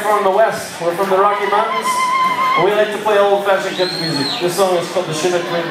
from the West. We're from the Rocky Mountains. And we like to play old-fashioned country music. This song is called the Chinook Wind.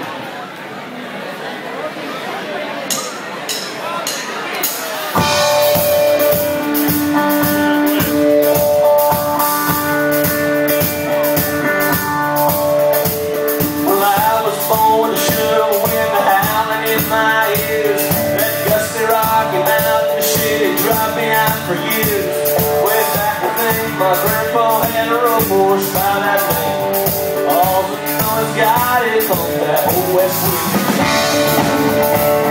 For years, way back when my grandpa had a road horse by that name. All the noise got it on that old West Wind.